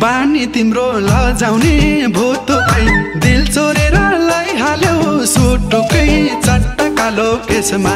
बानी तिम्रो लजाउने भोतोकै दिल चोरेर लैहाल्यो सुटुकै चट्ट कालो केसमा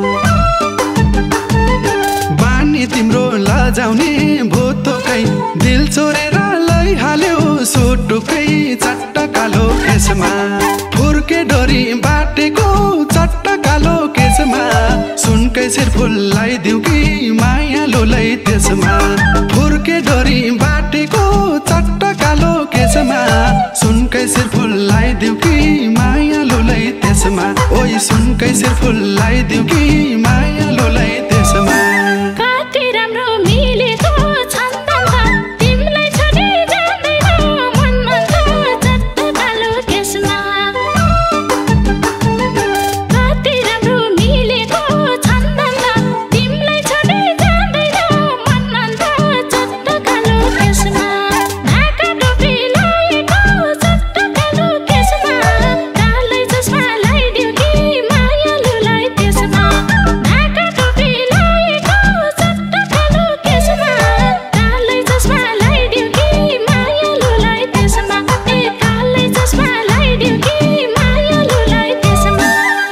बानी तिम्रो लजाउने भोतोकै दिल चोरेर लैहाल्यो सुटुकै चट्ट कालो केसमा फुर्के डोरी बाटेको चट्ट कालो केसमा सुनकै शिर फुल्लाइदिउ कि मायालुलाई त्यसमा फुर्के डोरी बाटेको चट्ट कालो केसमा सुनकै शिर फुल्लाइदिउ कि मायालुलाई त्यसमा ओइ सुनकै शिर फुल्लाइदिउ कि मायालुलाई त्यसमा कति राम्रो मिलेको छन्दन तिमीलाई छोडी जाँदैन मन चट्ट कालो केसमा कति राम्रो मिलेको छन्दन तिमीलाई छोडी जाँदैन मन चट्ट कालो केसमा ढाका टोपी लगाएको चट्ट कालो केसमा कालै चस्मा लगाइदिउ कि मायालुलाई त्यसमा ढाका टोपी लगाएको चट्ट कालो केसमा कालै चस्मा लगाइदिउ कि मायालुलाई त्यसमा ए कालै चस्मा लगाइदिउ कि मायालुलाई त्यसमा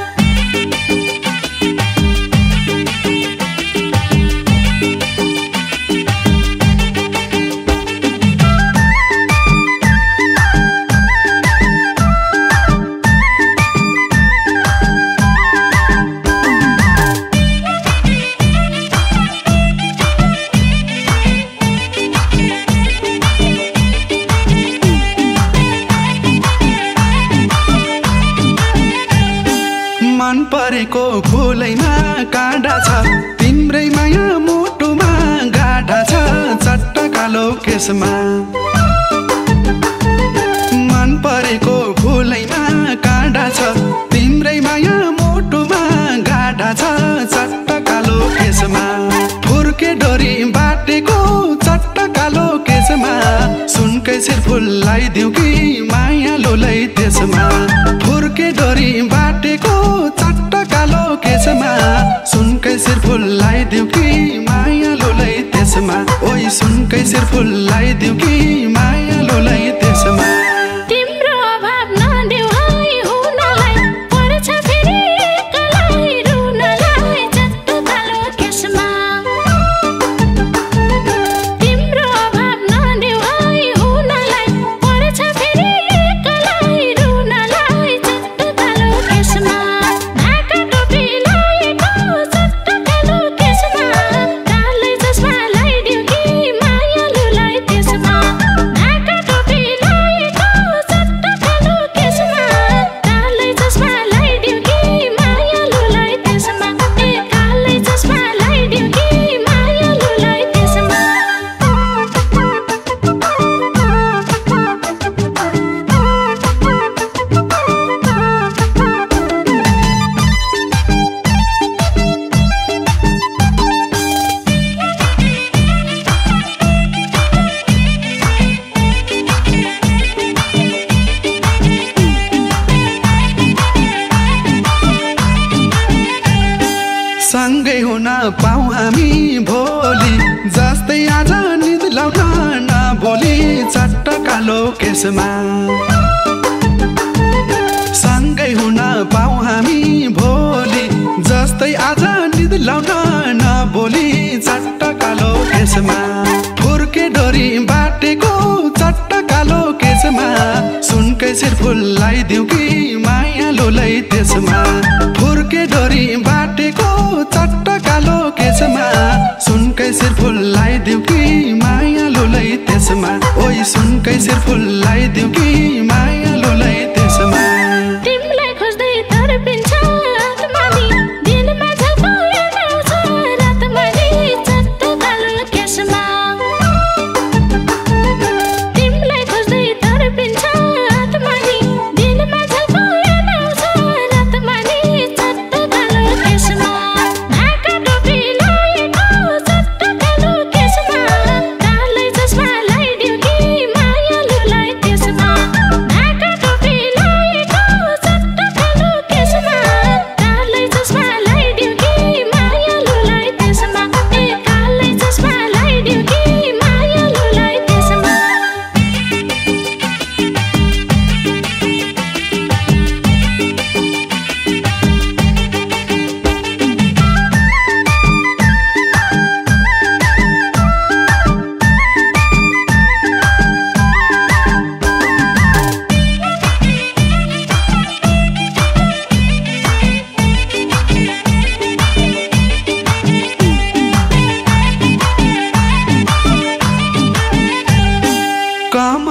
मन परेको फुलैमा काँडा छ तिम्रै माया मुटुमा गाढा छ चट्ट कालो केसमा मन परेको फुलैमा काँडा छ तिम्रै माया मुटुमा गाढा छ चट्ट कालो केसमा फुर्के डोरी बाटेको चट्ट कालो केसमा सुनकै शिर फुल्लाइदिउ कि मायालुलाई त्यसमा फुर्के डोरी बाटेको चट्ट कालो केसमा सुनकै शिर फुल्लाइदिउ कि मायालुलाई त्यसमा ओइ सुनकै शिर फुल्लाइदिउ कि मायालुलाई त्यसमा तिम्रो अभाव नदेऊ है हुनलाई पर्छ फेरि एक्लै रुनलाई चट्ट कालो केसमा तिम्रो अभाव नदेऊ है हुनलाई पर्छ फेरि एक्लै रुनलाई चट्ट कालो केसमा ढाका टोपी लगाएको चट्ट कालो केसमा कालै चस्मा लगाइदिउ कि मायालुलाई त्यसमा ढाका टोपी लगाएको चट्ट कालो केसमा कालै चस्मा लगाइदिउ कि मायालुलाई त्यसमा ए कालै चस्मा लगाइदिउ कि मायालुलाई त्यसमा सँगै हुन पाऊ हामी भोलि जस्तै आज निद लाउन नभोलि चट्ट कालो केसमा सँगै हुन पाऊ हामी भोलि जस्तै आज निद लाउन नभोलि चट्ट कालो केसमा फुर्के डोरी बाटेको चट्ट कालो केसमा सुनकै शिर फुल्लाइदिउ कि मायालुलाई त्यसमा फुर्के डोरी बाटेको चट्ट कालो केसमा सुनकै शिर फुल्लाइदिउ कि मायालुलाई त्यसमा ओइ सुनकै शिर फुल्लाइदिउ कि मायालुलाई त्यसमा तिमीलाई खोज्दै तर्पिन्छ आत्मानी दिनमा झल्काएर आउँछ रातमानी चट्ट कालो केसमा तिमीलाई खोज्दै तर्पिन्छ आत्मानी दिनमा झल्काएर आउँछ रातमानी चट्ट कालो केसमा ढाका टोपी लगाएको चट्ट कालो केसमा कालै चस्मा लगाइदिउ कि मायालुलाई त्यसमा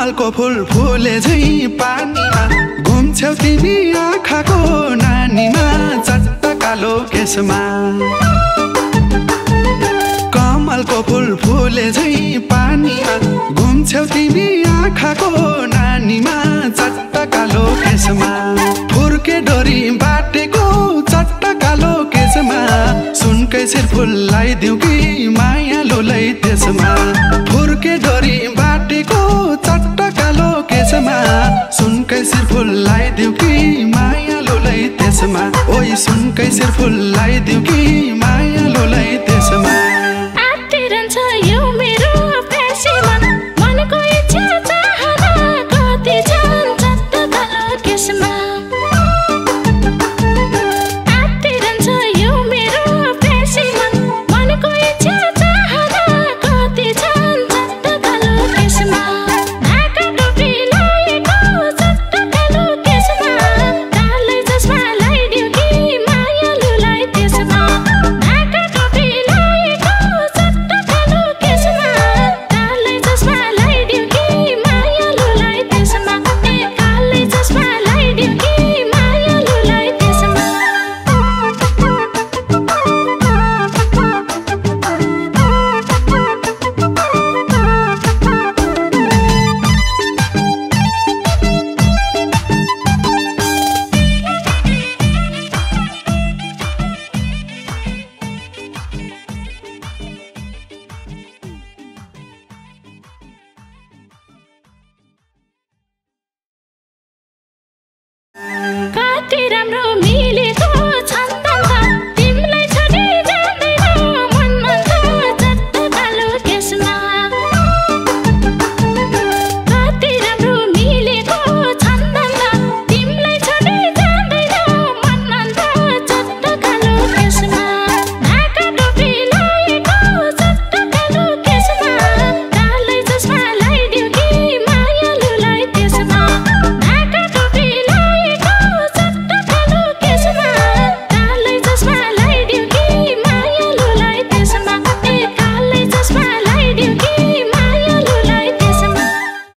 कमलको फुल फुले झै पानीमा घुम्छौ तिमी आँखाको नानीमा चट्ट कालो केसमा कमलको फुल फुले झै पानीमा घुम्छौ तिमी आँखाको नानीमा चट्ट कालो केसमा फुर्के डोरी बाटेको चट्ट कालो केसमा सुनकै सिर फुलाइदिउ कि मायालुलाई त्यसमा फुर्के डोरी बाटेको चट्ट कालो केसमा सुनकै सिर फुलाइदिउ कि मायालुलाई त्यसमा ओइ सुनकै सिर फुलाइदिउ कि माया